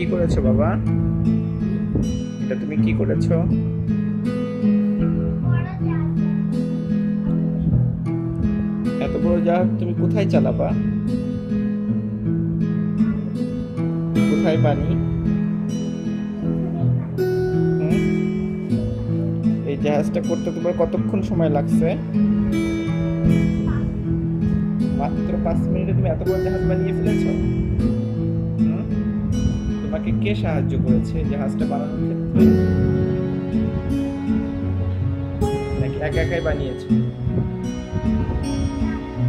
করেছো বাবা? এটা তুমি কি করেছো? এত বড় জাহাজ তুমি কোথায় চালাবা? কোথায় পানি? এই জাহাজটা করতে তোমার কতক্ষণ সময় লাগছে? মাত্র 5 মিনিটে তুমি এত বড় জাহাজ বানিয়ে ফেলেছো। তোমাকে কে সাহায্য করেছে জাহাজটা বানানোর ক্ষেত্রে? নাকি একা একাই বানিয়েছো?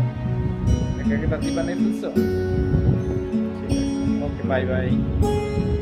একা একা তাড়াতাড়ি বানিয়ে ফেলছো? ঠিক আছে, ওকে, বাই বাই।